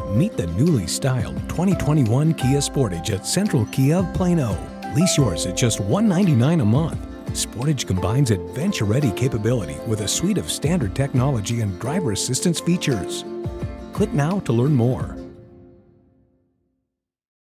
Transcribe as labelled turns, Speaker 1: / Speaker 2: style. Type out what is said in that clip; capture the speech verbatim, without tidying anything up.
Speaker 1: Meet the newly styled twenty twenty-one Kia Sportage at Central Kia of Plano. Lease yours at just one hundred ninety-nine dollars a month. Sportage combines adventure-ready capability with a suite of standard technology and driver assistance features. Click now to learn more.